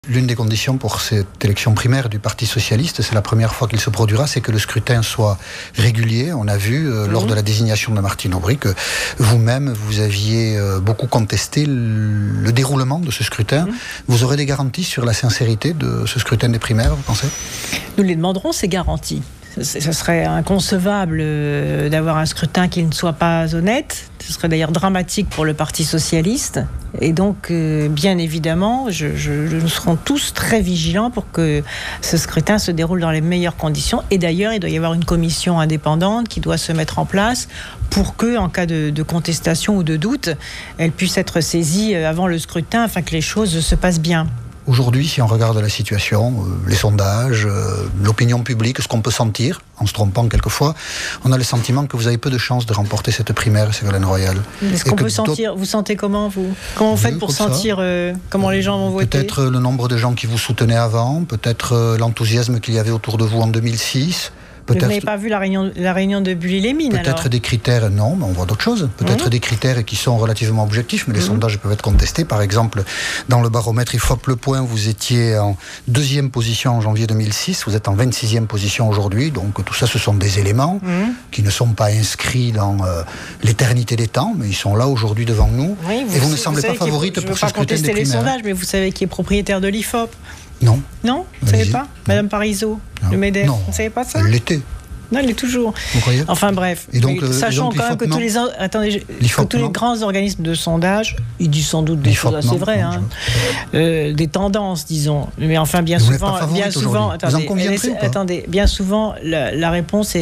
L'une des conditions pour cette élection primaire du Parti socialiste, c'est la première fois qu'il se produira, c'est que le scrutin soit régulier. On a vu lors de la désignation de Martine Aubry que vous-même, vous aviez beaucoup contesté le déroulement de ce scrutin. Vous aurez des garanties sur la sincérité de ce scrutin des primaires, vous pensez ? Nous les demanderons, ces garanties. Ce serait inconcevable d'avoir un scrutin qui ne soit pas honnête. Ce serait d'ailleurs dramatique pour le Parti socialiste. Et donc, bien évidemment, nous serons tous très vigilants pour que ce scrutin se déroule dans les meilleures conditions. Et d'ailleurs, il doit y avoir une commission indépendante qui doit se mettre en place pour que, en cas de contestation ou de doute, elle puisse être saisie avant le scrutin afin que les choses se passent bien. Aujourd'hui, si on regarde la situation, les sondages, l'opinion publique, ce qu'on peut sentir, en se trompant quelquefois, on a le sentiment que vous avez peu de chances de remporter cette primaire, Ségolène Royal. Est-ce qu'on peut sentir ? Vous sentez comment, vous ? Comment vous faites pour sentir comment les gens vont voter ? Peut-être le nombre de gens qui vous soutenaient avant, peut-être l'enthousiasme qu'il y avait autour de vous en 2006. Vous n'avez pas vu la réunion de Bully-les-Mines, alors ? Peut-être des critères, non, mais on voit d'autres choses. Peut-être des critères qui sont relativement objectifs, mais les sondages peuvent être contestés. Par exemple, dans le baromètre IFOP Le Point, vous étiez en 2e position en janvier 2006, vous êtes en 26e position aujourd'hui. Donc tout ça, ce sont des éléments qui ne sont pas inscrits dans l'éternité des temps, mais ils sont là aujourd'hui devant nous. Oui, et vous ne semblez pas favorite pour ce scrutin des primaires. Je ne veux pas contester les sondages, mais vous savez qui est propriétaire de l'IFOP ? Non. Non ? Vous ne savez pas ? Madame Parisot, le MEDEF, vous ne savez pas ça ? Elle l'était. Non, il est toujours. Vous croyez ? Enfin bref. Et donc, sachant quand même que tous les grands organismes de sondage, ils disent sans doute des choses assez vraies, des tendances, disons. Mais enfin, bien souvent, la réponse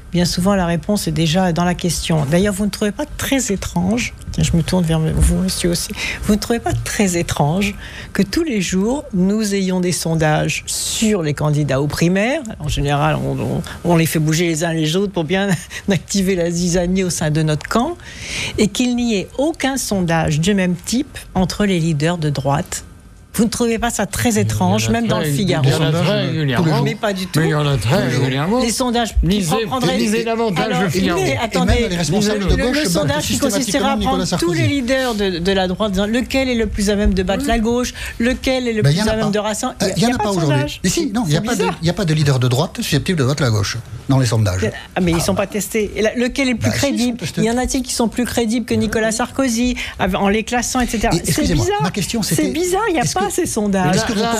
est déjà dans la question. D'ailleurs, vous ne trouvez pas très étrange, je me tourne vers vous, monsieur aussi, vous ne trouvez pas très étrange que tous les jours, nous ayons des sondages sur les candidats aux primaires. En général, on les fait bouger les uns les autres pour bien activer la zizanie au sein de notre camp, et qu'il n'y ait aucun sondage du même type entre les leaders de droite. Vous ne trouvez pas ça très étrange, même dans le Figaro ? Il y en a très régulièrement. Mais pas du tout. Mais il y en a très régulièrement. Les sondages lisez davantage le Figaro. Mais attendez, le sondage qui consistera à prendre tous les leaders de la droite, disant lequel est le plus à même de battre la gauche, lequel est le plus à même de rassembler. Il n'y en a pas aujourd'hui. Si, non, il n'y a pas de leader de droite susceptible de battre la gauche dans les sondages. Mais ils ne sont pas testés. Lequel est le plus crédible ? Il y en a-t-il qui sont plus crédibles que Nicolas Sarkozy, en les classant, etc. C'est bizarre. Ma question, c'était... C'est bizarre, il n'y a pas ces sondages.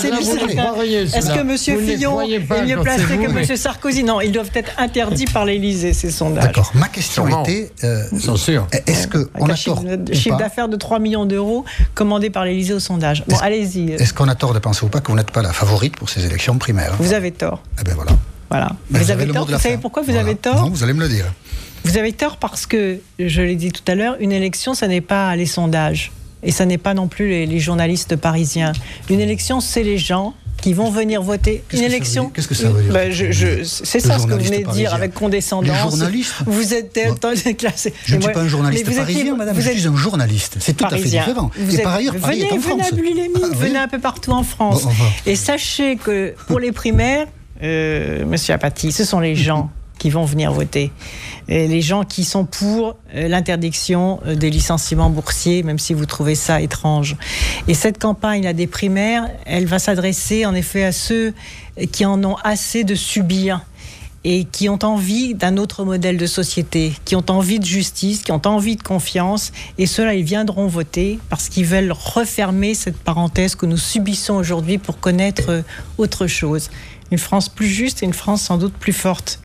Est-ce que M. Fillon est mieux placé que M. Sarkozy ? Non, ils doivent être interdits par l'Élysée, ces sondages. D'accord. Ma question était... est-ce qu'on a tort ou chiffre d'affaires de 3 millions d'euros commandé par l'Élysée au sondage. Bon, allez-y. Est-ce qu'on a tort de penser ou pas que vous n'êtes pas la favorite pour ces élections primaires ? Vous avez tort. Eh bien voilà. Vous avez tort. Vous savez pourquoi vous avez tort ? Non, vous allez me le dire. Vous avez tort parce que, je l'ai dit tout à l'heure, une élection, ça n'est pas les sondages. Et ça n'est pas non plus les journalistes parisiens. Une élection, c'est les gens qui vont venir voter. Une élection. Qu'est-ce que ça veut dire ? C'est ça ce que vous venez de dire avec condescendance. Les journalistes. Vous êtes classé. Je ne suis pas un journaliste parisien, madame. Je suis un journaliste. C'est tout à fait différent. Et par ailleurs, Paris est en France. Venez à Bully-les-Mines, venez un peu partout en France. Et sachez que pour les primaires, monsieur Apathy, ce sont les gens qui vont venir voter. Et les gens qui sont pour l'interdiction des licenciements boursiers, même si vous trouvez ça étrange. Et cette campagne des primaires, elle va s'adresser en effet à ceux qui en ont assez de subir et qui ont envie d'un autre modèle de société, qui ont envie de justice, qui ont envie de confiance. Et ceux-là, ils viendront voter parce qu'ils veulent refermer cette parenthèse que nous subissons aujourd'hui pour connaître autre chose. Une France plus juste et une France sans doute plus forte.